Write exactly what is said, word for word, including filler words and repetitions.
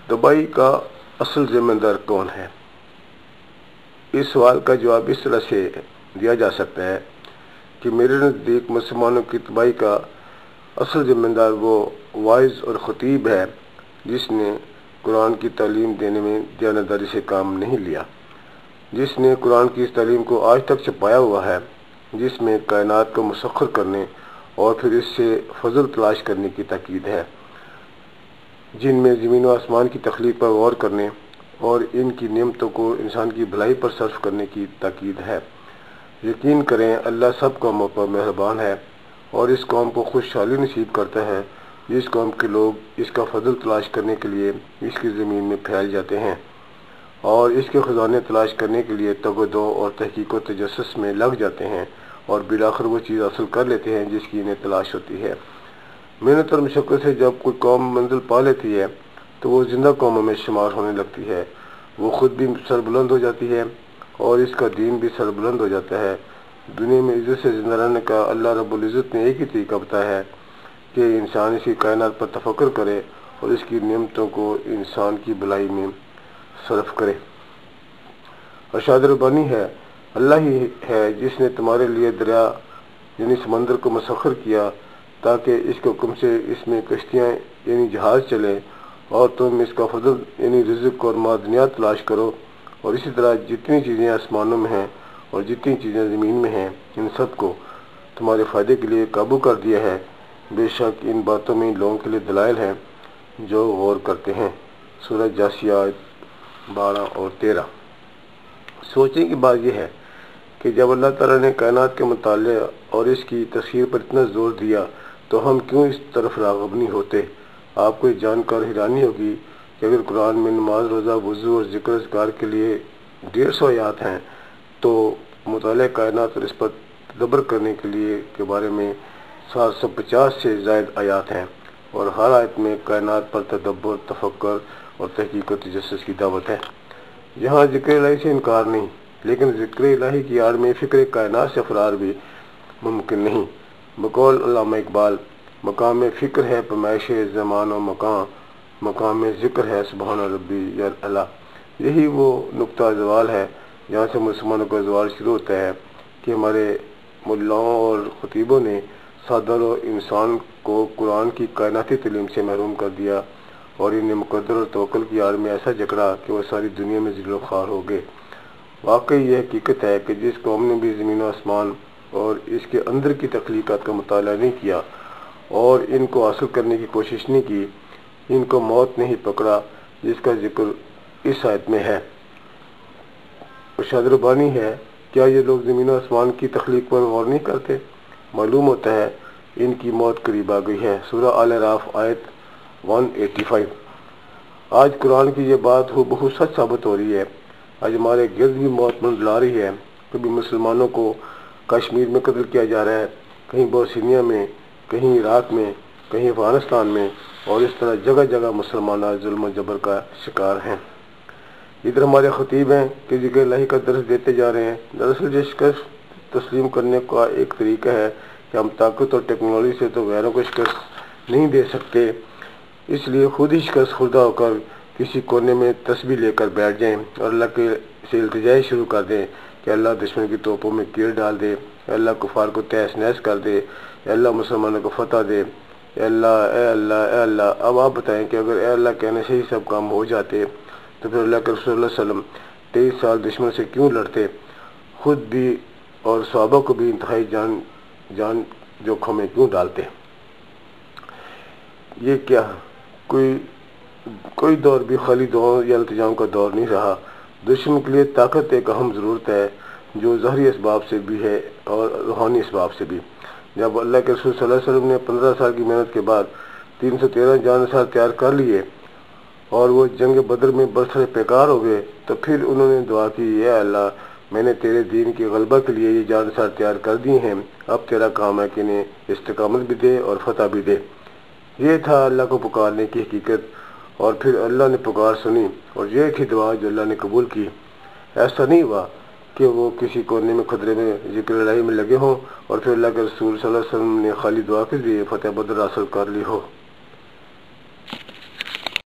تباہی کا اصل ذمہ دار کون ہے؟ اس سوال کا جواب اس طرح سے دیا جا سکتا ہے کہ میرے نزدیک مسلمانوں کی تباہی کا اصل ذمہ دار وہ واعظ اور خطیب ہے جس نے قرآن کی تعلیم دینے میں دیانتداری سے کام نہیں لیا، جس نے قرآن کی اس تعلیم کو آج تک چھپایا ہوا ہے، جس میں کائنات کو مسخر کرنے اور پھر اس سے فضل تلاش کرنے کی تاکید ہے، جن میں زمین و آسمان کی تخلیق پر غور کرنے اور ان کی نعمتوں کو انسان کی بھلائی پر صرف کرنے کی تاکید ہے۔ یقین کریں اللہ سب قوموں پر مہربان ہے اور اس قوم کو خوشحالی نصیب کرتا ہے جس قوم کے لوگ اس کا فضل تلاش کرنے کے لیے اس کی زمین میں پھیل جاتے ہیں اور اس کے خزانے تلاش کرنے کے لیے تگ و دو اور تحقیق و تجسس میں لگ جاتے ہیں اور بالآخر وہ چیز حاصل کر لیتے ہیں جس کی انہیں تلاش ہوتی ہے۔ محنت اور مشقت سے جب کوئی قوم منزل پا لیتی ہے تو وہ زندہ قوموں میں شمار ہونے لگتی ہے، وہ خود بھی سربلند ہو جاتی ہے اور اس کا دین بھی سربلند ہو جاتا ہے۔ دنیا میں عزت سے زندہ رہنے کا اللہ رب العزت نے ایک ہی طریقہ بتایا ہے کہ انسان اسی کائنات پر تفکر کرے اور اس کی نعمتوں کو انسان کی بھلائی میں صرف کرے۔ ارشاد ربانی ہے، اللہ ہی ہے جس نے تمہارے لیے دریا یعنی سمندر کو مسخر کیا تاکہ اس کے حکم سے اس میں کشتیاں یعنی جہاز چلیں اور تم اس کا فضل یعنی رزق اور معدنیات تلاش کرو، اور اسی طرح جتنی چیزیں آسمانوں میں ہیں اور جتنی چیزیں زمین میں ہیں ان سب کو تمہارے فائدے کے لیے قابو کر دیا ہے۔ بے شک ان باتوں میں لوگوں کے لیے دلائل ہیں جو غور کرتے ہیں۔ سورہ جاثیہ آیت بارہ اور تیرہ۔ سوچنے کی بات یہ ہے کہ جب اللہ تعالیٰ نے کائنات کے مطالعے اور اس کی تسخیر پر اتنا زور دیا تو ہم کیوں اس طرف راغب نہیں ہوتے؟ آپ کو یہ جان کر حیرانی ہوگی کہ اگر قرآن میں نماز، روزہ، وضو اور ذکر اذکار کے لیے ڈیڑھ سو آیات ہیں تو مطالعہ کائنات اور اس پر تدبر کرنے کے لیے کے بارے میں سات سو پچاس سے زائد آیات ہیں، اور ہر آیت میں کائنات پر تدبر، تفکر اور تحقیق و تجسس کی دعوت ہے۔ یہاں ذکر الہی سے انکار نہیں، لیکن ذکر الہی کی آڑ میں فکر کائنات سے فرار بھی ممکن نہیں۔ بقول علامہ اقبال، مقام فکر ہے پیمائش زمان و مکان، مقام ذکر ہے سبحان ربی اعلیٰ۔ یہی وہ نقطہ زوال ہے جہاں سے مسلمانوں کا زوال شروع ہوتا ہے کہ ہمارے ملاؤں اور خطیبوں نے سادہ و انسان کو قرآن کی کائناتی تعلیم سے محروم کر دیا اور انہیں مقدر اور توکل کی آڑ میں ایسا جکڑا کہ وہ ساری دنیا میں ذل و خوار ہو گئے۔ واقعی یہ حقیقت ہے کہ جس قوم نے بھی زمین و آسمان اور اس کے اندر کی تخلیقات کا مطالعہ نہیں کیا اور ان کو حاصل کرنے کی کوشش نہیں کی، ان کو موت نے ہی پکڑا، جس کا ذکر اس آیت میں ہے۔ ارشاد ربانی ہے، کیا یہ لوگ زمین و آسمان کی تخلیق پر غور نہیں کرتے؟ معلوم ہوتا ہے ان کی موت قریب آ گئی ہے۔ سورہ آل اعراف آیت ایک سو پچاسی۔ آج قرآن کی یہ بات ہو بہت سچ ثابت ہو رہی ہے۔ آج ہمارے گرد بھی موت منڈلا رہی ہے۔ کبھی مسلمانوں کو کشمیر میں قتل کیا جا رہا ہے، کہیں بوسنیا میں، کہیں عراق میں، کہیں افغانستان میں، اور اس طرح جگہ جگہ مسلمان آج ظلم و جبر کا شکار ہیں۔ ادھر ہمارے خطیب ہیں کہ ذکر الہی کا درس دیتے جا رہے ہیں۔ دراصل یہ شکست تسلیم کرنے کا ایک طریقہ ہے کہ ہم طاقت اور ٹیکنالوجی سے تو غیروں کو شکست نہیں دے سکتے، اس لیے خود ہی شکست خوردہ ہو کر کسی کونے میں تسبیح لے کر بیٹھ جائیں اور اللہ کے سے التجائیں شروع کر دیں کہ اللہ دشمن کی توپوں میں کیل ڈال دے، اے اللہ کفار کو تہس نہس کر دے، اے اللہ مسلمانوں کو فتح دے، اے اللہ اے اللہ اے اللہ۔ اب آپ بتائیں کہ اگر اے اللہ کہنے سے ہی سب کام ہو جاتے تو پھر اللہ کے رسول اللہ علیہ وسلم تیئیس سال دشمن سے کیوں لڑتے، خود بھی اور صحابہ کو بھی انتہائی جان جان جوکھوں میں کیوں ڈالتے؟ یہ کیا کوئی کوئی دور بھی خالی دعاؤں یا التجاؤں کا دور نہیں رہا۔ دشمن کے لیے طاقت ایک اہم ضرورت ہے جو ظاہری اسباب سے بھی ہے اور روحانی اسباب سے بھی۔ جب اللہ کے رسول صلی اللہ علیہ وسلم نے پندرہ سال کی محنت کے بعد تین سو تیرہ جان نثار تیار کر لیے اور وہ جنگ بدر میں برسر پیکار ہو گئے تو پھر انہوں نے دعا کی، اے اللہ میں نے تیرے دین کے غلبہ کے لیے یہ جان نثار تیار کر دی ہیں، اب تیرا کام ہے کہ انہیں استقامت بھی دے اور فتح بھی دے۔ یہ تھا اللہ کو پکارنے کی حقیقت، اور پھر اللہ نے پکار سنی اور یہ تھی دعا جو اللہ نے قبول کی۔ ایسا نہیں ہوا کہ وہ کسی کونے میں خطرے میں ذکر الہی میں لگے ہوں اور پھر اللہ کے رسول صلی اللہ علیہ وسلم نے خالی دعا کے لیے فتح بدر حاصل کر لی ہو۔